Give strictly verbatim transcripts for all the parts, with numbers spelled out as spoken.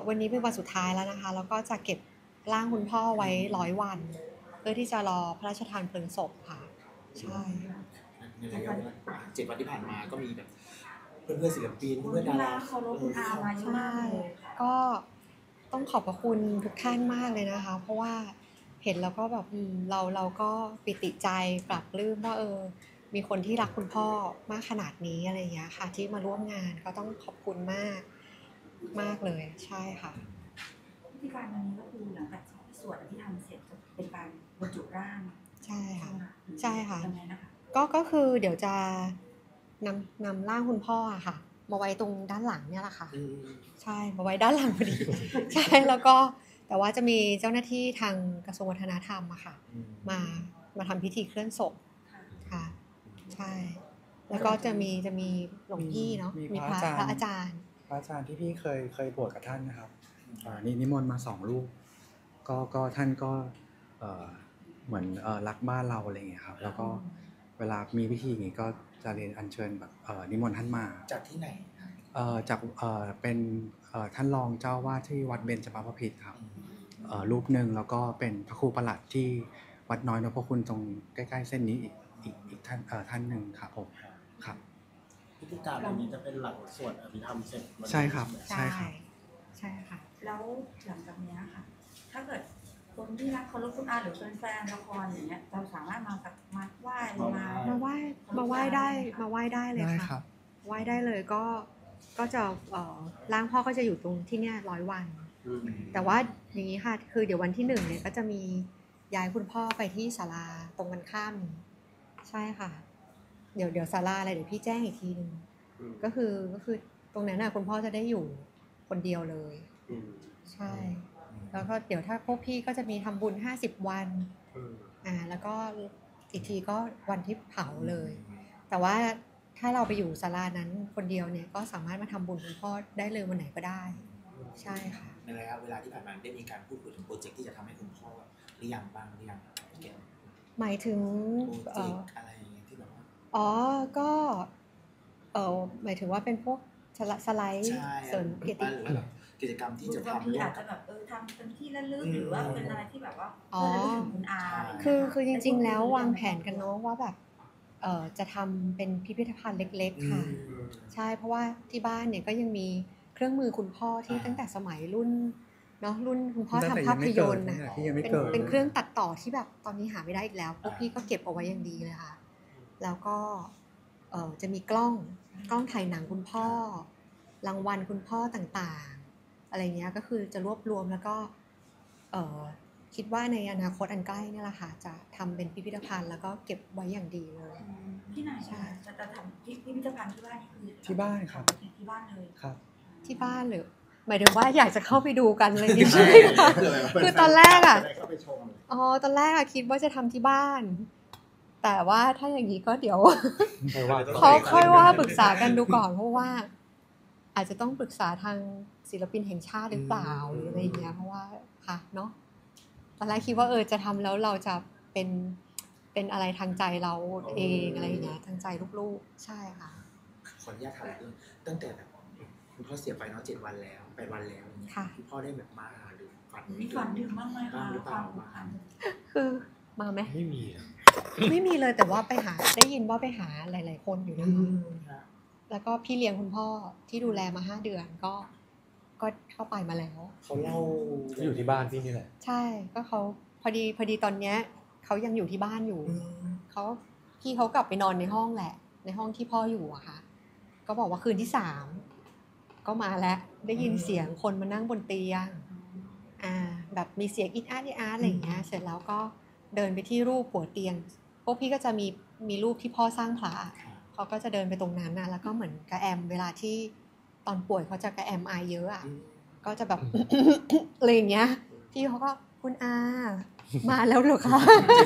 วันนี้เป็นวันสุดท้ายแล้วนะคะแล้วก็จะเก็บร่างคุณพ่อไว้ร้อยวันเพื่อที่จะรอพระราชทานเพลิงศพค่ะใช่ในระยะเวลาเจ็ดวันที่ผ่านมาก็มีแบบเพื่อนเพื่อนศิลปินเพื่อนดาราเขาลบคุณอามาเยอะมากเลยก็ต้องขอบพระคุณทุกท่านมากเลยนะคะเพราะว่าเห็นแล้วก็แบบเราเราก็ปิติใจปรับปลื้มว่าเออมีคนที่รักคุณพ่อมากขนาดนี้อะไรอย่างเงี้ยค่ะที่มาร่วมงานก็ต้องขอบคุณมากมากเลยใช่ค่ะพิธีการวันนี้ก็คือหลังจากที่สวดที่ทำเสร็จจะเป็นการบรรจุร่างใช่ค่ะใช่ค่ะยังไงนะคะก็ก็คือเดี๋ยวจะนำนำร่างคุณพ่ออะค่ะมาไว้ตรงด้านหลังเนี่ยแหละค่ะใช่มาไว้ด้านหลังพอดีใช่แล้วก็แต่ว่าจะมีเจ้าหน้าที่ทางกระทรวงวัฒนธรรมอะค่ะมามาทำพิธีเคลื่อนศพค่ะใช่แล้วก็จะมีจะมีหลวงพี่เนาะมีพระพระอาจารย์พระอาจารย์ที่พี่เคยเคยบวชกับท่านนะครับนี่นิมนต์มาสองรูปก็ก็ท่านก็เหมือนรักบ้านเราอะไรอย่างเงี้ยครับแล้วก็เวลามีพิธีอย่างงี้ก็จะเรียนอัญเชิญแบบนิมนต์ท่านมาจากที่ไหนจากเป็นท่านรองเจ้าวาดที่วัดเบญจมาบพิตรครับรูปหนึ่งแล้วก็เป็นพระครูประหลัดที่วัดน้อยนพคุณตรงใกล้ๆเส้นนี้อีกอีกอีกท่านท่านหนึ่งครับผมครับพิธีการวันนี้จะเป็นหลังสวดอภิธรรมเสร็จใช่ครับใช่ครับใช่ค่ะแล้วหลังจากนี้ค่ะถ้าเกิดคนที่รักเคารพคุณอาหรือแฟนๆละครอย่างเงี้ยเราสามารถมาสักมาไหว้มามาไหว้มาไหว้ได้มาไหว้ได้เลยค่ะไหว้ได้เลยก็ก็จะร่างพ่อก็จะอยู่ตรงที่เนี่ยร้อยวันแต่ว่าอย่างนี้ค่ะคือเดี๋ยววันที่หนึ่งเนี่ยก็จะมีย้ายคุณพ่อไปที่ศาลาตรงกันข้ามใช่ค่ะเดี๋ยวเดี๋ยวศาลาอะไรเดี๋ยวพี่แจ้งอีกทีนึงก็คือก็คือตรงนั้นน่ะคุณพ่อจะได้อยู่คนเดียวเลยใช่แล้วก็เดี๋ยวถ้าพวกพี่ก็จะมีทำบุญห้าสิบวันอ่าแล้วก็อีกทีก็วันที่เผาเลยแต่ว่าถ้าเราไปอยู่ศาลานั้นคนเดียวเนี่ยก็สามารถมาทำบุญคุณพ่อได้เลยวันไหนก็ได้ใช่ค่ะในระยะเวลาที่ผ่านมาได้มีการพูดคุยถึงโปรเจกต์ที่จะทำให้คุณพ่อหรือยังบ้างหรือยังหมายถึงโปรเจกต์อะไรอย่างเงี้ยที่แบบว่าอ๋อก็เออหมายถึงว่าเป็นพวกสไลด์เสริมกิจกรรมกิจกรรมที่จะทำที่อาจจะแบบเออทำเป็นที่ระลึกหรือว่าเป็นอะไรที่แบบว่าเพื่อระลึกถึงคุณอาคือคือจริงๆแล้ววางแผนกันเนาะว่าแบบเอ่อจะทำเป็นพิพิธภัณฑ์เล็กๆค่ะใช่เพราะว่าที่บ้านเนี่ยก็ยังมีเครื่องมือคุณพ่อที่ตั้งแต่สมัยรุ่นเนาะรุ่นคุณพ่อทำภาพยนตร์นะเป็นเป็นเครื่องตัดต่อที่แบบตอนนี้หาไม่ได้อีกแล้วพวกพี่ก็เก็บเอาไว้อย่างดีเลยค่ะแล้วก็เอ่อจะมีกล้องกล้องถ่ายหนังคุณพ่อรางวัลคุณพ่อต่างๆอะไรเงี้ยก็คือจะรวบรวมแล้วก็เอ่อคิดว่าในอนาคตอันใกล้นี่แหละค่ะจะทำเป็นพิพิธภัณฑ์แล้วก็เก็บไว้อย่างดีเลยที่ไหนใช่จะจะทำพิพิธภัณฑ์ที่บ้านนี่คือที่บ้านครับที่บ้านเลยครับที่บ้านหรือหมายถึงว่าอยากจะเข้าไปดูกันเลยใช่ไหมคะคือตอนแรกอ่ะอ๋อตอนแรกอะคิดว่าจะทำที่บ้านแต่ว่าถ้าอย่างนี้ก็เดี๋ยวเขาค่อยว่าปรึกษากันดูก่อนเพราะว่าอาจจะต้องปรึกษาทางศิลปินแห่งชาติหรือเปล่าหรืออะไรอย่างเงี้ยเพราะว่าค่ะเนาะตอนแรกคิดว่าเออจะทำแล้วเราจะเป็นเป็นอะไรทางใจเราเองอะไรอย่างเงี้ยทางใจลูกๆใช่ค่ะขออนุญาตถามเรื่องตั้งแต่แบบคุณพ่อเสียไปเนาะเจ็ดวันแล้วแปดวันแล้วคุณพ่อได้แบบมาหรือฝันมีฝันถึงบ้างไหมคะหรือเปล่าคือมาไหมไม่มีไม่มีเลยแต่ว่าไปหาได้ยินว่าไปหาหลายๆคนอยู่นะคะแล้วก็พี่เลี้ยงคุณพ่อที่ดูแลมาห้าเดือนก็ก็เข้าไปมาแล้วเขาเล่าอยู่ที่บ้านพี่นี่แหละใช่ก็เขาพอดีพอดีตอนเนี้ยเขายังอยู่ที่บ้านอยู่เขาพี่เขากลับไปนอนในห้องแหละในห้องที่พ่ออยู่อะค่ะก็บอกว่าคืนที่สามก็มาแล้วได้ยินเสียงคนมานั่งบนเตียงอ่าแบบมีเสียงอิดอาร์อิดอาร์อะไรอย่างเงี้ยเสร็จแล้วก็เดินไปที่รูปหัวเตียงพวกพี่ก็จะมีมีรูปที่พ่อสร้างพระเขาก็จะเดินไปตรงนั้นนะแล้วก็เหมือนกระแอมเวลาที่ตอนป่วยเขาจะกระแอมไอเยอะอ่ะก็จะแบบ อะไรอย่างเงี้ยพี่เขาก็คุณอามาแล้วเหรอคะ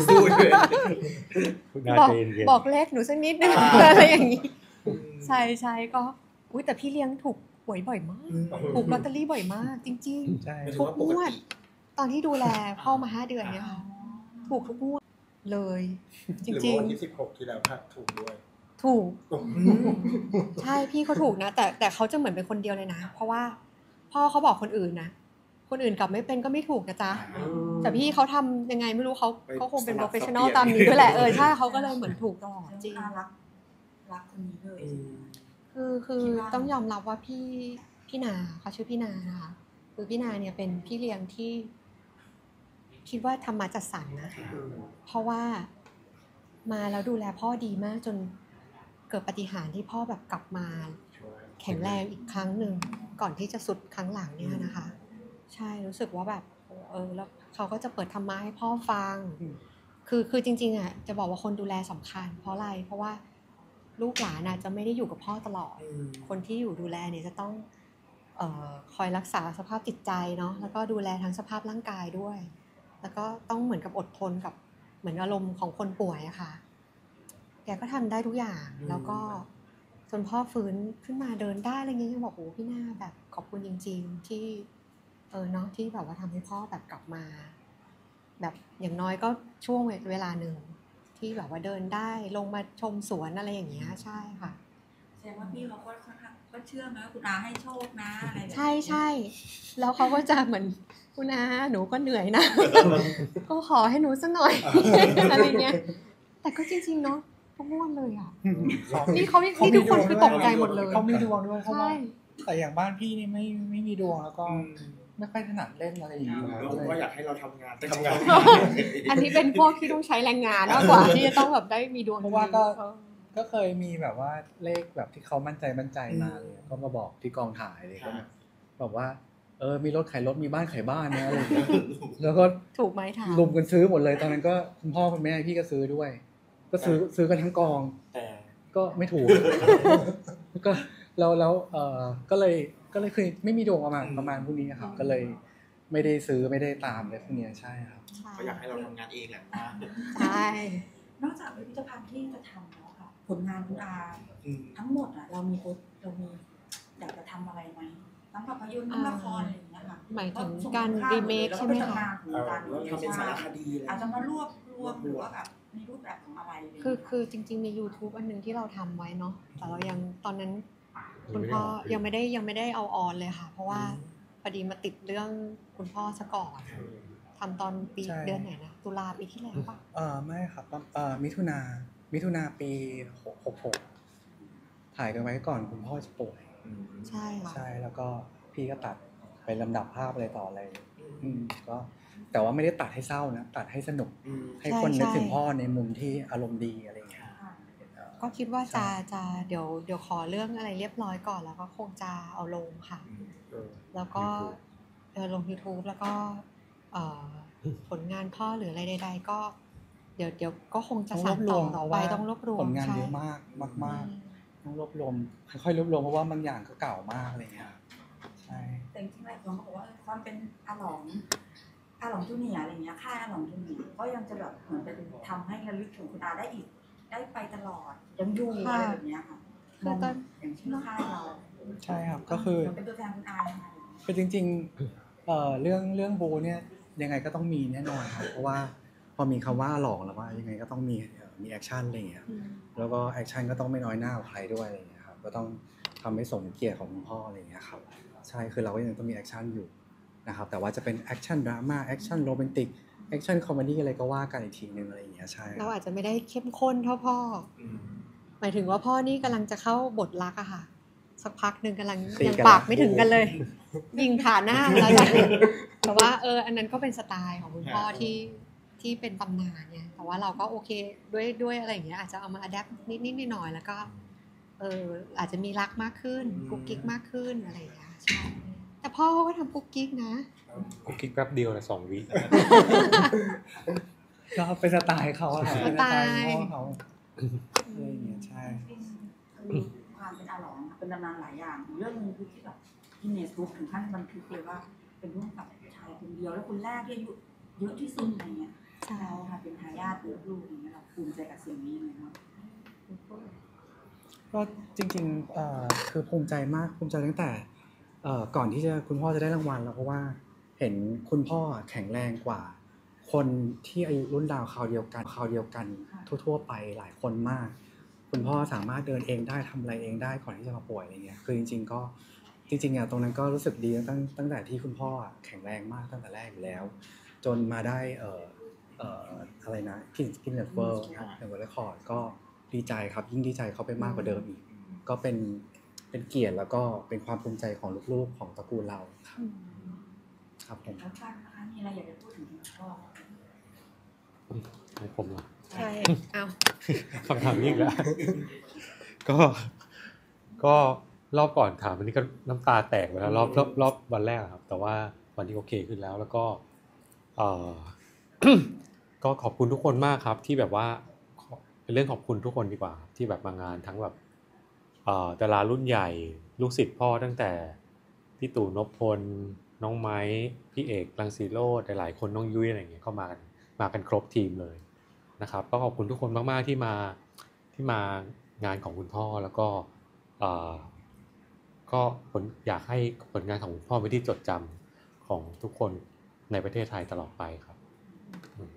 บอกบอกเลขหนูสักนิดนึงอะไรอย่างงี้ใช่ใช่ก็อุ้ยแต่พี่เลี้ยงถูกหวยบ่อยมากถูกลอตเตอรี่บ่อยมากจริงๆทุกงวดตอนที่ดูแลพ่อมาห้าเดือนเนี่ยค่ะถูกทุกงวดเลยจริงๆวันที่สิบหกที่แล้วถูกด้วยถูกใช่พี่เขาถูกนะแต่แต่เขาจะเหมือนเป็นคนเดียวเลยนะเพราะว่าพพ่อเขาบอกคนอื่นนะคนอื่นกลับไม่เป็นก็ไม่ถูกนะจ๊ะแต่พี่เขาทำยังไงไม่รู้เขาเขาคงเป็นโปรเฟชชั่นอลตามนี้ด้วยแหละเออใช่เขาก็เลยเหมือนถูกตลอดจริงรักรักคนนี้เลยคือคือต้องยอมรับว่าพี่พี่นาเขาชื่อพี่นานะคะคือพี่นาเนี่ยเป็นพี่เลี้ยงที่คิดว่าทำมาจัดสรรนะเพราะว่ามาแล้วดูแลพ่อดีมากจนเกิดปาฏิหาริย์ที่พ่อแบบกลับมาแข็งแรงอีกครั้งหนึ่งก่อนที่จะสุดครั้งหลังเนี่ยนะคะใช่รู้สึกว่าแบบเออแล้วเขาก็จะเปิดธรรมะให้พ่อฟังคือคือจริงๆอ่ะจะบอกว่าคนดูแลสำคัญเพราะอะไรเพราะว่าลูกหลานอาจจะไม่ได้อยู่กับพ่อตลอดคนที่อยู่ดูแลเนี่ยจะต้องเอ่อคอยรักษาสภาพจิตใจเนาะแล้วก็ดูแลทั้งสภาพร่างกายด้วยแล้วก็ต้องเหมือนกับอดทนกับเหมือนอารมณ์ของคนป่วยอะค่ะแกก็ทำได้ทุกอย่างแล้วก็จนพ่อฟื้นขึ้นมาเดินได้อะไรเงี้ยยังบอกโอ้พี่หน้าแบบขอบคุณจริงๆที่เออเนาะที่แบบว่าทำให้พ่อแบบกลับมาแบบอย่างน้อยก็ช่วงเวลาหนึ่งที่แบบว่าเดินได้ลงมาชมสวนอะไรอย่างเงี้ยใช่ค่ะแสดงว่าพี่เขาก็ค่อนข้างก็เชื่อไหมว่าคุณอาให้โชคนะอะไรแบบนี้ใช่ใช่แล้วเขาก็จะเหมือนคุณอาหนูก็เหนื่อยนะ ก็ขอให้หนูสักหน่อย อะไรเงี้ยแต่ก็จริงๆเนาะทุกงวดเลยอ่ะนี่เขานี่ทุกคนคือตกใจหมดเลยเขามีดวงด้วยเพราะว่าใช่แต่อย่างบ้านพี่นี่ไม่ไม่มีดวงแล้วก็ไม่ค่อยถนัดเล่นอะไรอย่างเงี้ยเราก็อยากให้เราทำงานทำงานอันนี้เป็นพวกที่ต้องใช้แรงงานมากกว่าที่จะต้องแบบได้มีดวงเพราะว่าก็ก็เคยมีแบบว่าเลขแบบที่เขามั่นใจมั่นใจมาเลยก็มาบอกที่กองถ่ายเลยก็บอกว่าเออมีรถขายรถมีบ้านขายบ้านนะอะไรอย่างเงี้ยแล้วก็ถูกไหมถามรวมกันซื้อหมดเลยตอนนั้นก็คุณพ่อคุณแม่พี่ก็ซื้อด้วยก็ซื้อซื้อกันทั้งกองแต่ก็ไม่ถูกก็แล้วแล้วเออก็เลยก็เลยคือไม่มีดวงประมาณประมาณพวกนี้ครับก็เลยไม่ได้ซื้อไม่ได้ตามเลยพวกนี้ใช่ครับก็อยากให้เราทำงานเองแหละใช่นอกจากพิพิธภัณฑ์ที่จะทำแล้วค่ะผลงานคุณอาทั้งหมดอ่ะเรามีเรามีอยากจะทำอะไรไหมทั้งภาพยนตร์ทั้งละครอะไรอย่างเงี้ยค่ะหมายถึงการรีเมคใช่ไหมคะการทำเป็นสารคดีอาจจะมารวบรวมหรือว่าแบบในรูปแบบของอะไรคือคือจริงๆมี YouTube อันนึงที่เราทำไว้เนาะแต่เรายังตอนนั้นคุณพ่อยังไม่ได้ยังไม่ได้เอาออนเลยค่ะเพราะว่าพอดีมาติดเรื่องคุณพ่อซะก่อนทำตอนปีเดือนไหนนะตุลาปีที่แล้วป่ะเออไม่ครับเออมิถุนามิถุนาปีหกหกถ่ายกันไว้ก่อนคุณพ่อจะป่วยใช่ค่ะใช่แล้วก็พี่ก็ตัดไปลำดับภาพอะไรต่ออะไรอืมก็แต่ว่าไม่ได้ตัดให้เศร้านะตัดให้สนุกให้คนนึกถึงพ่อในมุมที่อารมณ์ดีอะไรอย่างเงี้ยก็คิดว่าจะจะเดี๋ยวเดี๋ยวขอเรื่องอะไรเรียบร้อยก่อนแล้วก็คงจะเอาลงค่ะแล้วก็เออลง YouTube แล้วก็ผลงานพ่อหรืออะไรใดๆก็เดี๋ยวเดี๋ยวก็คงจะสานต่อต่อไปต้องรวบรวมผลงานเยอะมากมากๆต้องรวบรวมค่อยๆรวบรวมเพราะว่าบางอย่างก็เก่ามากอะไรเงี้ยใช่แต่จริงๆหลายคนก็บอกว่าความเป็นอาหลองอาหลองจูเนียร์อะไรเงี้ยค่ายอาหลองจูเนียร์ก็ยังจะแบบเหมือนเป็นทำให้ระลึกถึงคุณอาได้อีกได้ไปตลอดยังอยู่อะไรแบบนี้ค่ะคือตอนอย่างชื่อค่ายเราใช่ครับก็คือเป็นตัวแทนคุณอายังไงคือจริงๆเอ่อเรื่องเรื่องบูเนี่ยยังไงก็ต้องมีแน่นอนครับเพราะว่าพอมีคำว่าหลอกแล้วว่ายังไงก็ต้องมีมีแอคชั่นอะไรอย่างเงี้ยแล้วก็แอคชั่นก็ต้องไม่น้อยหน้าใครด้วยอะไรอย่างเงี้ยครับก็ต้องทำให้สมเกียรติของคุณพ่ออะไรอย่างเงี้ยครับใช่คือเราก็ยังต้องมีแอคชั่นอยู่นะครับแต่ว่าจะเป็นแอคชั่นดราม่าแอคชั่นโรแมนติกแอคชั่นคอมเมดี้อะไรก็ว่ากันอีกทีนึงอะไรอย่างเงี้ยใช่เราอาจจะไม่ได้เข้มข้นเท่าพ่อหมายถึงว่าพ่อนี่กำลังจะเข้าบทรักอะค่ะสักพักหนึ่งกำลังยังปากไม่ถึงกันเลยยิงผ่านหน้าแล้วจ้ะแต่ว่าเอออันนั้นก็เป็นสไตล์ของคุณพ่อที่ที่เป็นตำนานเนี่ยแต่ว่าเราก็โอเคด้วยด้วยอะไรอย่างเงี้ยอาจจะเอามาอัดแอปนิดนิดหน่อยแล้วก็เอออาจจะมีรักมากขึ้นกุ๊กกิ๊กมากขึ้นอะไรอย่างเงี้ยใช่แต่พ่อเขาก็ทำกุ๊กกิ๊กนะกุ๊กกิ๊กแป๊บเดียวนะสองวิก็เป็นสไตล์เขาอะเป็นสไตล์พ่อเขาอะไรอย่างเงี้ยใช่ความเป็นอาหลองเป็นตำนานหลายอย่างเรื่องนึงคือที่แบบที่เนสบุ๊กถึงขั้นบันทึกเลยว่าเป็นร่วมกับชายคนเดียวแล้วคนแรกที่อายุเยอะที่สุดอะไรเงี้ยเราค่ะเป็นทายาทลูกๆอย่างเงี้ยเราภูมิใจกับสิ่งนี้เลยเนาะก็จริงๆเอ่อคือภูมิใจมากภูมิใจตั้งแต่เอ่อก่อนที่จะคุณพ่อจะได้รางวัลแล้วเพราะว่าเห็นคุณพ่อแข็งแรงกว่าคนที่อายุรุ่นราวคราวเดียวกันคราวเดียวกันทั่วๆไปหลายคนมากคุณพ่อสามารถเดินเองได้ทำอะไรเองได้ก่อนที่จะมาป่วยอะไรเงี้ยคือจริงๆก็จริงๆอ่ะตรงนั้นก็รู้สึกดีตั้งตั้งแต่ที่คุณพ่อแข็งแรงมากตั้งแต่แรกอยู่แล้ว จนมาได้เอ่อเอ่ออะไรนะกินกินเนตเวิร์เนเวิร์เรคคอร์ดก็ดีใจครับยิ่งดีใจเขาไปมากกว่าเดิมอีกก็เป็นเป็นเกียรติแล้วก็เป็นความภูมิใจของลูกๆของตระกูลเราครับครับผมแล้วกันนะคะมีอะไรอยากจะพูดถึงคุณพ่อของผมเหรอใช่เอาคำถามนี้อีกแล้ว ก็ก็รอบก่อนถามอันนี้ก็น้ำตาแตกไปแล้วรอบรอบรอบวันแรกครับ แต่ว่าวันนี้โอเคขึ้นแล้ว แล้วก็เอ่อ ก็ขอบคุณทุกคนมากครับ ที่แบบว่าเป็นเรื่องขอบคุณทุกคนดีกว่า ที่แบบมางานทั้งแบบเอ่อดารารุ่นใหญ่ลูกศิษย์พ่อตั้งแต่พี่ตู่นพพลน้องไม้พี่เอกรังสีโรจน์หลายๆคนน้องยุ้ยอะไรอย่างเงี้ยก็มากันมากันครบทีมเลยนะครับก็ขอบคุณทุกคนมากๆที่มาที่มางานของคุณพ่อแล้วก็เอ่อก็ผลอยากให้ผลงานของคุณพ่อเป็นที่จดจำของทุกคนในประเทศไทยตลอดไปครับอืม